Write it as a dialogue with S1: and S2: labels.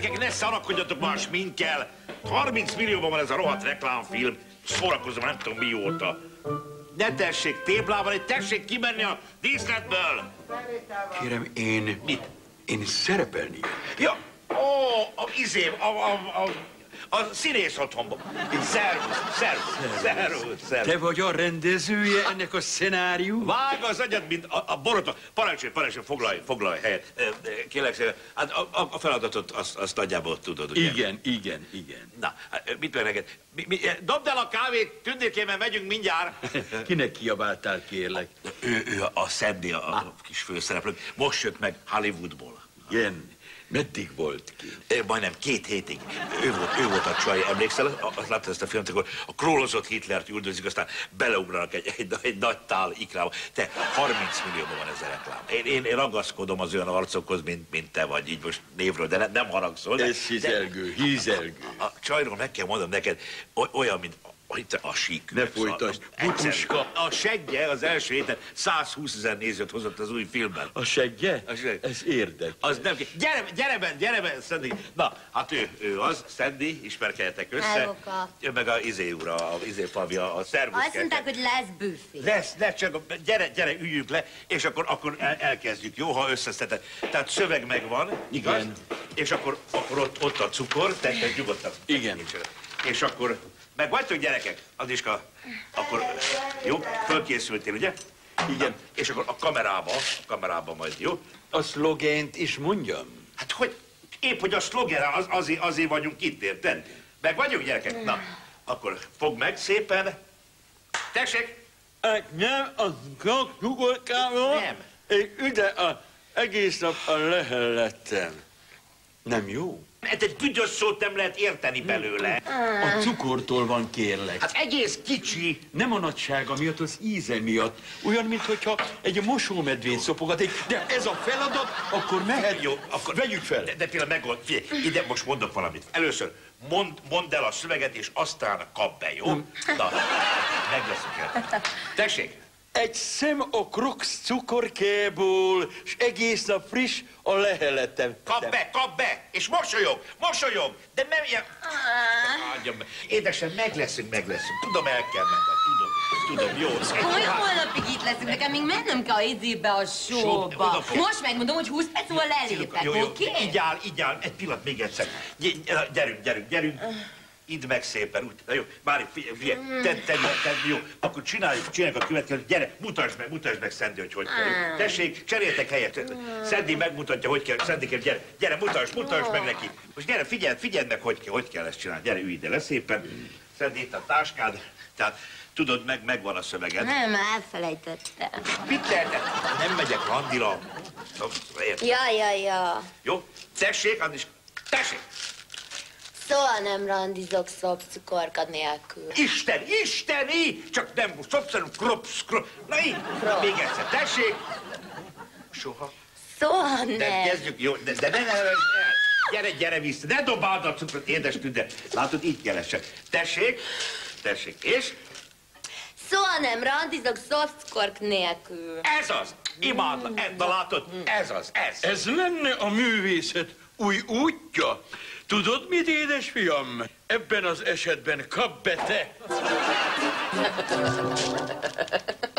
S1: Gyerekek, ne szarakodjatok már a sminkkel. 30 millióban van ez a rohadt reklámfilm. Szórakozom nem tudom mióta. Ne tessék téblában, tessék kimenni a díszletből.
S2: Kérem, én...
S1: Mit?
S2: Én szerepelni.
S1: Ja, a színész otthonban. Szervusz.
S2: Te vagy a rendezője ennek a szenárium?
S1: Vág az agyad, mint a borota. Parancsolj, foglalj helyet. Kérlek szépen, hát a feladatot azt nagyjából tudod, ugye?
S2: Igen.
S1: Na, mit meg neked? Dobd el a kávét, tündérkémen megyünk mindjárt.
S2: Kinek kiabáltál, kérlek?
S1: Ő a Sandy, a kis főszereplő. Most jött meg Hollywoodból.
S2: Igen. Meddig volt ki?
S1: Majdnem 2 hétig. Ő volt a csaj, emlékszel? Azt láttad ezt a filmet, akkor a królozott Hitlert üldözik, aztán beleugranak egy nagy tál ikrába. Te, 30 millióban van ez a reklám. Én ragaszkodom az olyan arcokhoz, mint te vagy, így most névről, de nem haragszol.
S2: Ez hízelgő.
S1: A csajról meg kell mondanom neked, olyan, mint a sík.
S2: Ne folytasd, butuska.
S1: A seggye az első héten 120 000 nézőt hozott az új filmben.
S2: A seggye? Ez érdekes.
S1: Az nem gyere be, Sandy. Na, hát ő az, Sandy, ismerkedjetek össze.
S3: Helloka.
S1: Ő meg a úr, a Fabi, a szervusz.
S3: Azt mondták, hogy lesz büfé.
S1: Lesz, csak gyere, üljünk le, és akkor elkezdjük, jó, ha összeszedett. Tehát szöveg megvan, igaz?
S2: Igen.
S1: És akkor ott a cukor, te nyugodtan.
S2: Igen.
S1: És akkor meg vagytok, gyerekek? Adiska, akkor jó, fölkészültél, ugye?
S2: Igen.
S1: És akkor a kamerába majd, jó?
S2: A szlogent is mondjam.
S1: Hát hogy, épp hogy a szlogen, azért vagyunk itt, érted? Meg vagyunk, gyerekek? Na, akkor fogd meg szépen. Tessék!
S2: Nem, a cukorkáról.
S1: Nem.
S2: Én ide egész nap a lehellettem. Nem jó?
S1: Hát egy büdös szót nem lehet érteni belőle.
S2: A cukortól van, kérlek.
S1: Hát egész kicsi.
S2: Nem a nagysága miatt, az íze miatt. Olyan, mintha egy mosómedvén szopogat. De ez a feladat, akkor mehet.
S1: Jó, akkor
S2: vegyük fel.
S1: De tényleg megold. Figyelj, ide most mondok valamit. Először mondd el a szöveget, és aztán kap be, jó? Na, megleszünk el. Tessék.
S2: Egy szem a Crocs cukorkából, és egész nap friss a lehelettem.
S1: Kap be, és mosolyog, de nem ilyen... Adjam be. Édesem, megleszünk. Tudom, el kell menned, tudom, jó.
S3: Hogy holnapig itt leszünk, nekem még mennem kell a izébe a showba. Most megmondom, hogy 20 perc múlva lelépek, oké?
S1: Így áll, egy pillanat még egyszer. Gyerünk. Idd meg szépen, úgy. Na jó, Mári, figyelj, tedd, jó. Akkor csináljuk a következőt. Gyere, mutasd meg, Sandy, hogy kell. Tessék, cseréltek helyet. Sandy megmutatja, hogy kell. Sandy, gyere, mutasd meg neki. Most gyere, figyeld meg, hogy kell ezt csinálni. Gyere, ülj ide le szépen. Sandy, itt a táskád. Tehát, tudod, megvan a szöveged.
S3: Nem, elfelejtettem.
S1: Mit lehetett? Nem megyek randira.
S3: Ja.
S1: Jó, tessék, Andis, tessék!
S3: Soha nem randizok szobcukorka nélkül.
S1: Isteni! Csak nem, szobszerű, krops. Na így, még egyszer, tessék! Soha.
S3: Soha nem.
S1: De kezdjük, jó, de ne, gyere vissza, ne dobáld a cukrot, édes tüde. Látod, így keresek. Tessék, és?
S3: Soha nem randizok szobcukork nélkül.
S1: Ez az! Imádlak, látod? Ez az.
S2: Ez lenne a művészet új útja. Tudod mit, édesfiam? Ebben az esetben kap be te!